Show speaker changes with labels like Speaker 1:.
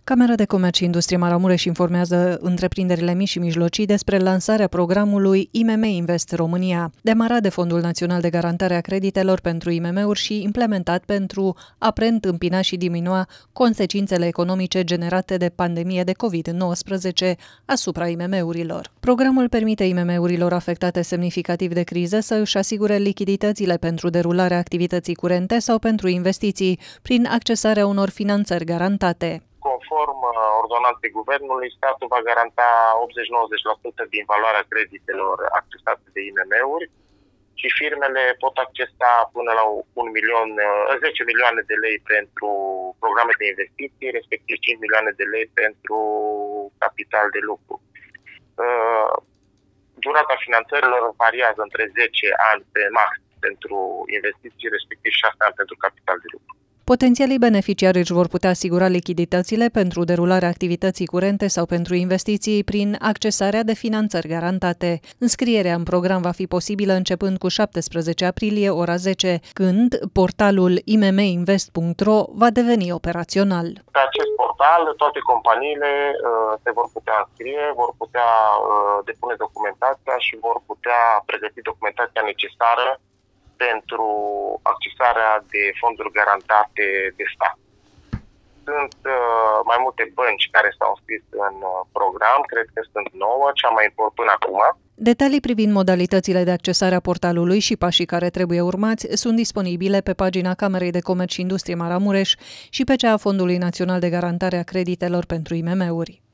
Speaker 1: Camera de Comerț și Industrie Maramureș informează întreprinderile mici și mijlocii despre lansarea programului IMM Invest România, demarat de Fondul Național de Garantare a Creditelor pentru IMM-uri și implementat pentru a preîntâmpina și diminua consecințele economice generate de pandemie de COVID-19 asupra IMM-urilor. Programul permite IMM-urilor afectate semnificativ de criză să își asigure lichiditățile pentru derularea activității curente sau pentru investiții prin accesarea unor finanțări garantate.
Speaker 2: Conform ordonanței Guvernului, statul va garanta 80-90% din valoarea creditelor accesate de IMM-uri și firmele pot accesa până la 10 milioane de lei pentru programe de investiții, respectiv 5 milioane de lei pentru capital de lucru. Durata finanțărilor variază între 10 ani pe max pentru investiții, respectiv 6 ani pentru capital de lucru.
Speaker 1: Potențialii beneficiari își vor putea asigura lichiditățile pentru derularea activității curente sau pentru investiții prin accesarea de finanțări garantate. Înscrierea în program va fi posibilă începând cu 17 aprilie, ora 10, când portalul imminvest.ro va deveni operațional.
Speaker 2: Pe acest portal, toate companiile se vor putea înscrie, vor putea depune documentația și vor putea pregăti documentația necesară pentru accesarea de fonduri garantate de stat. Sunt mai multe bănci care s-au înscris în program, cred că sunt 9, cea mai importantă până acum.
Speaker 1: Detalii privind modalitățile de accesare a portalului și pașii care trebuie urmați sunt disponibile pe pagina Camerei de Comerț și Industrie Maramureș și pe cea a Fondului Național de Garantare a Creditelor pentru IMM-uri.